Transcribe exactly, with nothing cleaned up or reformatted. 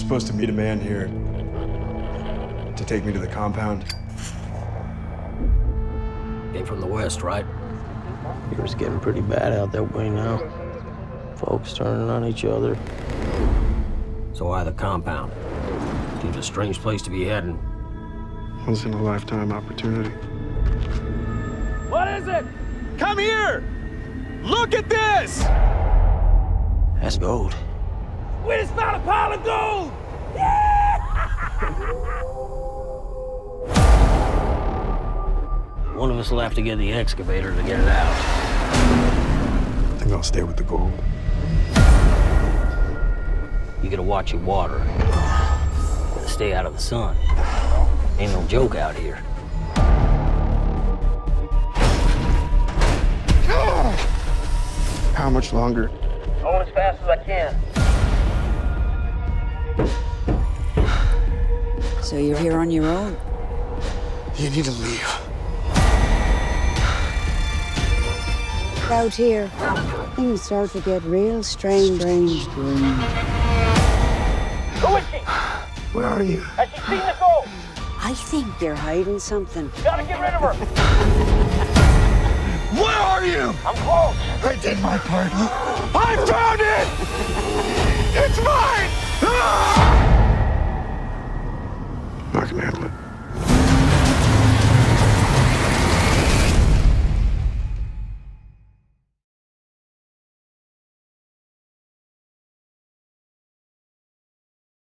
supposed to meet a man here to take me to the compound. Came from the west, right? It's getting pretty bad out that way now. Folks turning on each other. So why the compound? Seems a strange place to be heading. Once in a lifetime opportunity. What is it? Come here! Look at this! That's gold. We just found a pile of gold! One of us will have to get the excavator to get it out. I think I'll stay with the gold. You gotta watch your water. Gotta stay out of the sun. Ain't no joke out here. How much longer? Going as fast as I can. So you're here on your own? You need to leave. Out here, things start to get real strange, strange, strange. Who is she? Where are you? Has she seen the gold? I think you're hiding something. Gotta get rid of her. Where are you? I'm close. I did my part. I found it! It's mine! Ah!